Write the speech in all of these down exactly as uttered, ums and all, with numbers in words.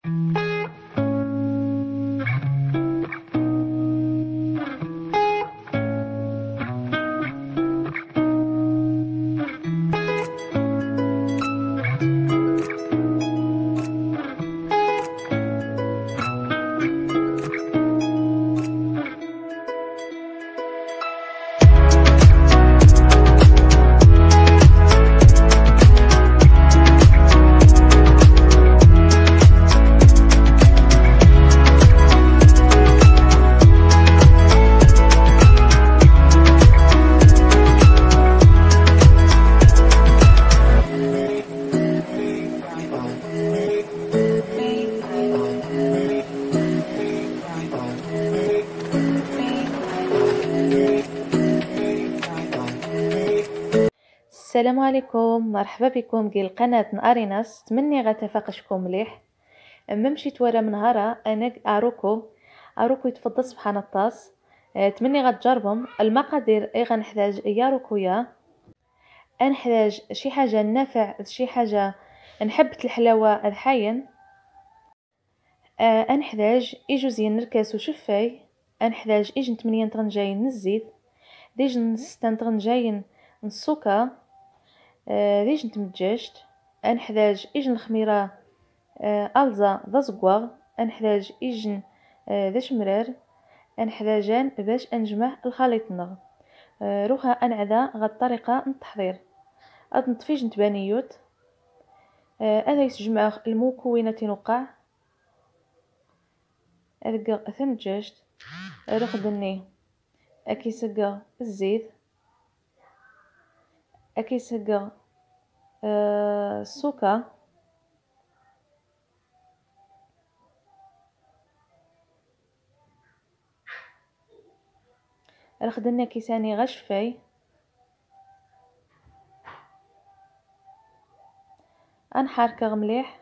السلام عليكم، مرحبا بكم ديال قناه ناريناس. تمني غتفاقشكم مليح. اما مشيت ورا من نهارا انا اروكو اروكو يتفضل سبحان الطاس. أه تمني غتجربهم. المقادير اي غنحتاج يا روكويا، غنحتاج شي حاجه نافع، شي حاجه نحبة الحلاوه الحاين. أه غنحتاج ايجوزين نركاس وشفاي، غنحتاج ايجن ثمانية طرنجاين الزيت، ديجن ستة طرنجاين السكر، آه ريج نتمجاجت. غنحتاج ايجن الخميره آه الزا ذا زكواغ، غنحتاج ايجن آه ذا شمرار، غنحتاجان باش نجمع الخليط النغ. آه روحا انعدا غا الطريقه التحضير. غاد نطفيج نتبانيوت آه انا يتجمع المكونات نوقع ارقا ثمجاجت رخدني اكيسقا الزيت، اكيسقا أه السكر، رخدنا كيساني غشفاي، انحركه مليح.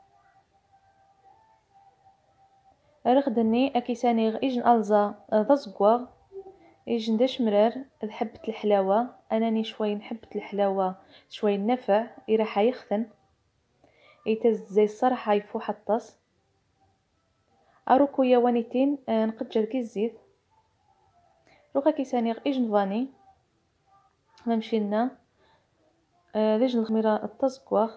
رخدني اكيساني ايجن الزا ذا زكواغ، ايجن دا شمرار حبة الحلاوه. انني شوي نحبة الحلاوه شوي نفع يراح يخثن يتز زي الصراحه يفوح الطاس. اروكو يا وانيتين آه نقجر كي الزيت. روكا كيساني ايجن فاني ممشينا آه ليجن الخميره التزكواغ.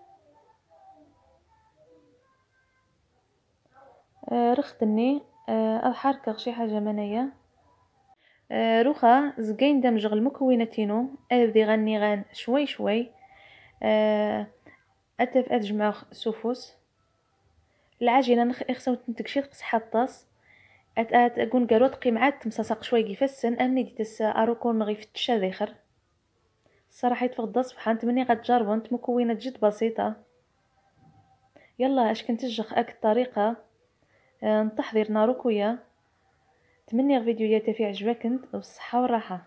آه رختني آه الحركه شي حاجه منايا. آه روخا زقين دمج المكوناتينو ابدي غني غان شوي شوي. آه اتف اتجمع سوفوس العجينه نخ اخسو تنتكشي قصحه الطاس. ات ات اكون قاروت قيمعات تمساسق شوي كيفسن اني ديتس اروكون غي في التشاذخر. الصراحه يتفضل سبحان تمني غتجربوا انت مكونات جد بسيطه. يلا اش كنت تجخ اك الطريقه آه نتحضير ناروكويا. تمني فيديوهات في عجبك انت بالصحه والراحه.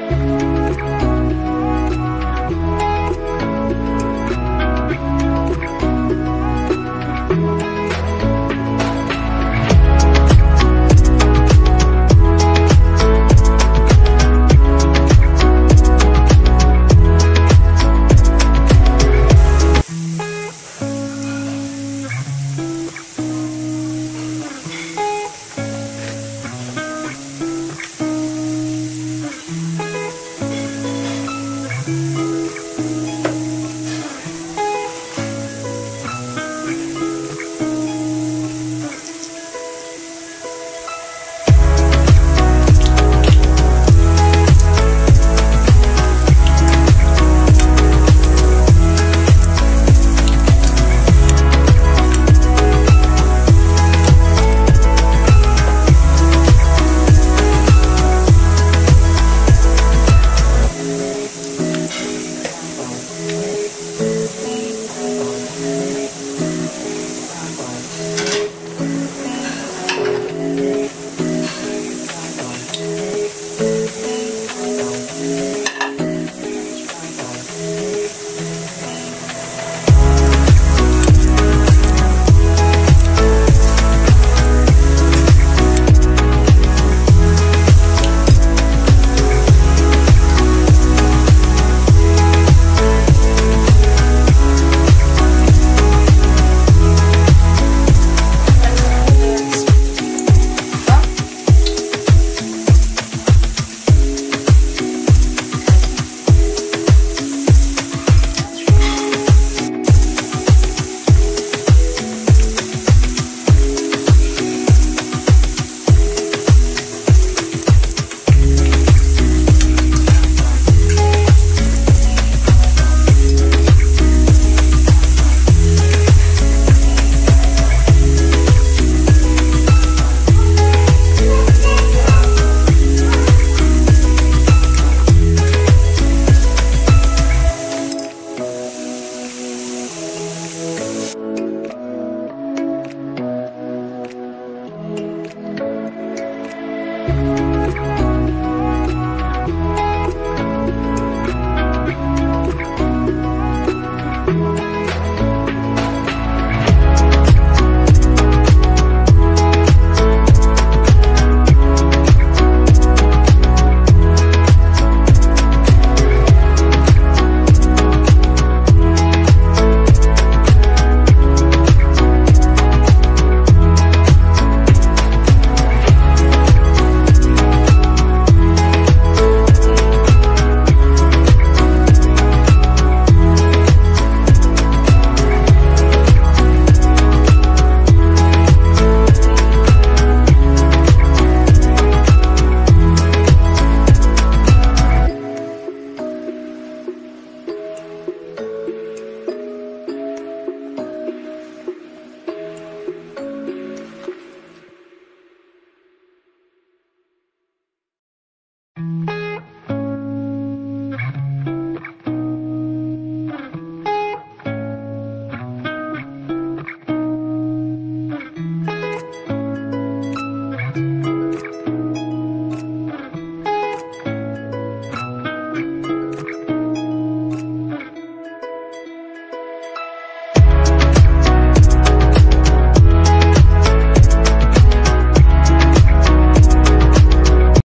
الله.